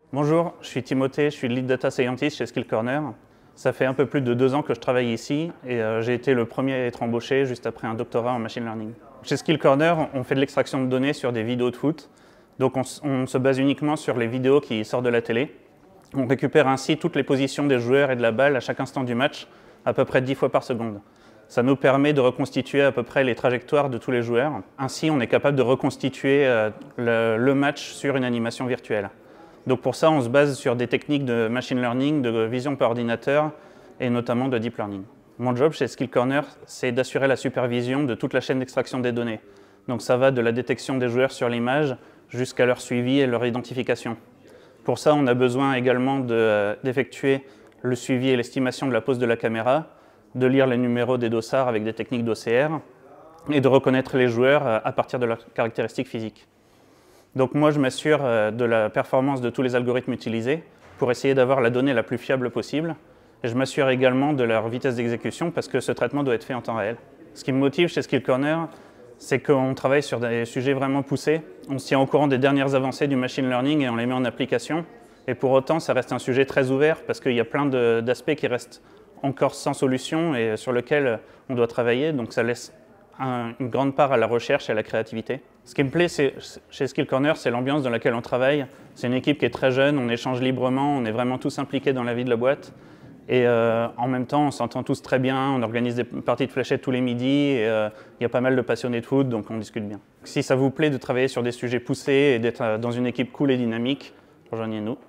Bonjour, je suis Timothée, je suis Lead Data Scientist chez Skill Corner. Ça fait un peu plus de 2 ans que je travaille ici et j'ai été le premier à être embauché juste après un doctorat en machine learning. Chez Skill Corner, on fait de l'extraction de données sur des vidéos de foot. Donc on se base uniquement sur les vidéos qui sortent de la télé. On récupère ainsi toutes les positions des joueurs et de la balle à chaque instant du match, à peu près 10 fois par seconde. Ça nous permet de reconstituer à peu près les trajectoires de tous les joueurs. Ainsi, on est capable de reconstituer le match sur une animation virtuelle. Donc pour ça, on se base sur des techniques de machine learning, de vision par ordinateur et notamment de deep learning. Mon job chez Skill Corner, c'est d'assurer la supervision de toute la chaîne d'extraction des données. Donc ça va de la détection des joueurs sur l'image jusqu'à leur suivi et leur identification. Pour ça, on a besoin également d'effectuer le suivi et l'estimation de la pose de la caméra, de lire les numéros des dossards avec des techniques d'OCR et de reconnaître les joueurs à partir de leurs caractéristiques physiques. Donc moi, je m'assure de la performance de tous les algorithmes utilisés pour essayer d'avoir la donnée la plus fiable possible. Et je m'assure également de leur vitesse d'exécution parce que ce traitement doit être fait en temps réel. Ce qui me motive chez Skill Corner, c'est qu'on travaille sur des sujets vraiment poussés. On se tient au courant des dernières avancées du machine learning et on les met en application. Et pour autant, ça reste un sujet très ouvert parce qu'il y a plein d'aspects qui restent encore sans solution et sur lesquels on doit travailler. Donc ça laisse une grande part à la recherche et à la créativité. Ce qui me plaît chez Skill Corner, c'est l'ambiance dans laquelle on travaille. C'est une équipe qui est très jeune, on échange librement, on est vraiment tous impliqués dans la vie de la boîte. Et en même temps, on s'entend tous très bien, on organise des parties de fléchettes tous les midis, et il y a pas mal de passionnés de foot, donc on discute bien. Si ça vous plaît de travailler sur des sujets poussés et d'être dans une équipe cool et dynamique, rejoignez-nous.